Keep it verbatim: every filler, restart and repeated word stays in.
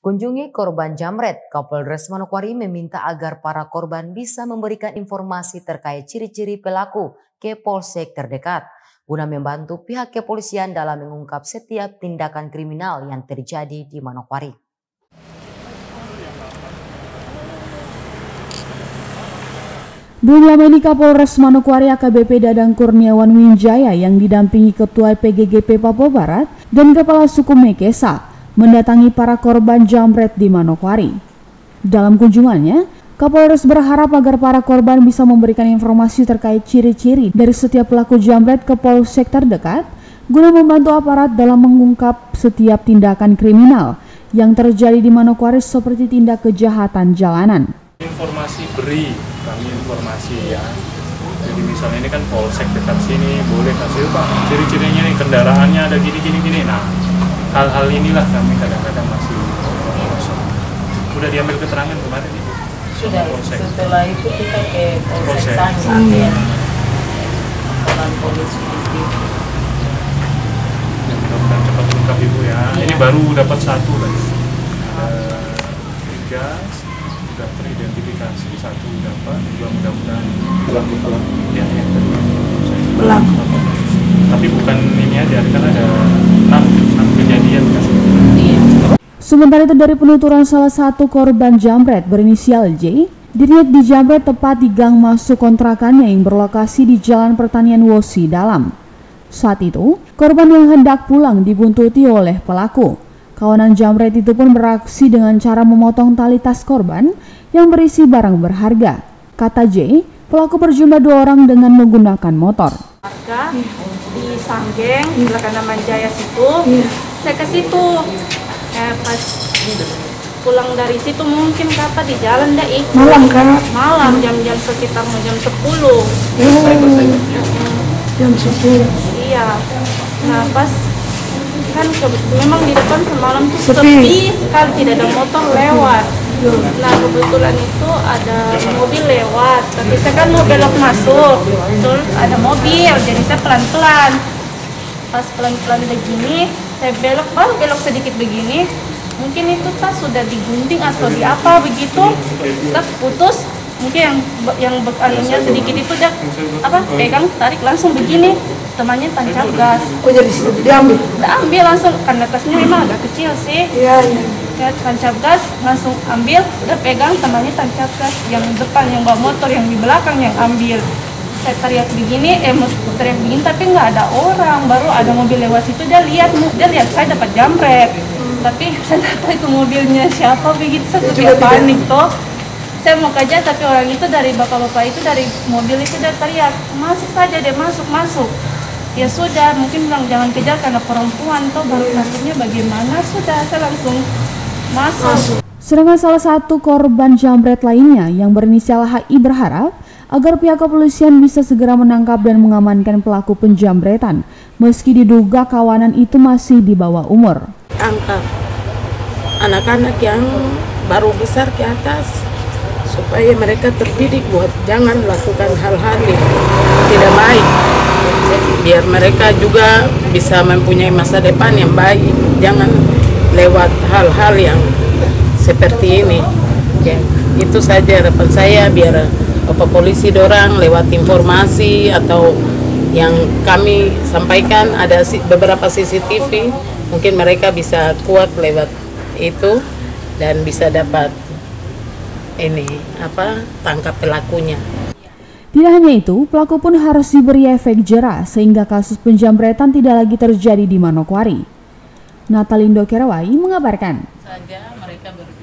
Kunjungi korban jamret, Kapolres Manokwari meminta agar para korban bisa memberikan informasi terkait ciri-ciri pelaku ke polsek terdekat, guna membantu pihak kepolisian dalam mengungkap setiap tindakan kriminal yang terjadi di Manokwari. Belum lama ini Kapolres Manokwari A K B P Dadang Kurniawan Winjaya yang didampingi Ketua P G G P Papua Barat dan Kepala Suku Mekesa mendatangi para korban jamret di Manokwari. Dalam kunjungannya, Kapolres berharap agar para korban bisa memberikan informasi terkait ciri-ciri dari setiap pelaku jamret ke polsek terdekat guna membantu aparat dalam mengungkap setiap tindakan kriminal yang terjadi di Manokwari seperti tindak kejahatan jalanan. Informasi beri kami informasi ya. Jadi misalnya ini kan polsek dekat sini, boleh kasih Pak ciri-cirinya nih, kendaraannya ada gini-gini gini. Nah, hal-hal inilah kami kadang-kadang masih kosong. Udah diambil keterangan kemarin Ibu? Sudah, polsek. Setelah itu kita ke polsek Polsek. Sangat Hmm. ya. Laporan polisi itu. Ya, mudah-mudahan cepat ungkap Ibu ya. Ya. Ini baru dapat satu lagi. Ada tiga sudah teridentifikasi, satu dapat, dua mudah-mudahan pelaku-pelaku ya, yang kedua Pelaku. Tapi bukan ini aja, kan ada enam, enam kejadian kan. Iya. Sementara itu dari penuturan salah satu korban jamret berinisial J, dirinya dijamret tepat di gang masuk kontrakannya yang berlokasi di Jalan Pertanian Wosi Dalam. Saat itu, korban yang hendak pulang dibuntuti oleh pelaku. Kawanan jamret itu pun beraksi dengan cara memotong tali tas korban yang berisi barang berharga. Kata J, pelaku berjumlah dua orang dengan menggunakan motor. Warga di Sanggeng, di belakang Taman Jaya situ, saya ke situ. Eh, pas pulang dari situ mungkin kata di jalan dah ikut. Malam kan? Malam jam-jam sekitar jam sepuluh. Jam sepuluh. Iya. Nah pas kan ke, memang di depan semalam tuh Sepi. sepi sekali, tidak ada motor lewat. Nah kebetulan itu ada mobil lewat, tapi saya kan mau belok masuk, terus ada mobil, jadi saya pelan-pelan. Pas pelan-pelan begini, saya belok, baru belok sedikit begini, mungkin itu tas sudah digunting atau di apa begitu, tas putus, mungkin yang yang anunya sedikit itu dia apa pegang tarik langsung begini, temannya tancap gas. Oh jadi diambil? Diambil langsung, karena tasnya memang agak kecil sih. Iya, iya. Ya, tancap gas, langsung ambil, udah pegang, temannya tancap gas. Yang depan, yang bawa motor, yang di belakang yang ambil. Saya teriak begini, eh mau teriak begini, tapi nggak ada orang. Baru ada mobil lewat situ, dia lihat, dia lihat saya dapat jamret. Hmm. Tapi saya nggak tahu itu mobilnya siapa, begitu saya juga panik toh. Saya mau kerja, tapi orang itu dari bapak-bapak itu, dari mobil itu dia teriak, masuk saja, dia masuk, masuk. Ya sudah, mungkin bilang jangan kejar karena perempuan, toh baru nasibnya bagaimana, sudah saya langsung masuk. Sedangkan salah satu korban jamret lainnya yang berinisial H I berharap agar pihak kepolisian bisa segera menangkap dan mengamankan pelaku penjamretan meski diduga kawanan itu masih di bawah umur. Angkat anak-anak yang baru besar ke atas supaya mereka terdidik buat jangan melakukan hal-hal yang tidak baik. Biar mereka juga bisa mempunyai masa depan yang baik, jangan lewat hal-hal yang seperti ini. Ya, itu saja harapan saya, biar Bapak Polisi dorang lewat informasi atau yang kami sampaikan, ada beberapa C C T V, mungkin mereka bisa kuat lewat itu dan bisa dapat ini apa tangkap pelakunya. Tidak hanya itu, pelaku pun harus diberi efek jera sehingga kasus penjamretan tidak lagi terjadi di Manokwari. Natalindo Kerawai mengabarkan. Saja mereka ber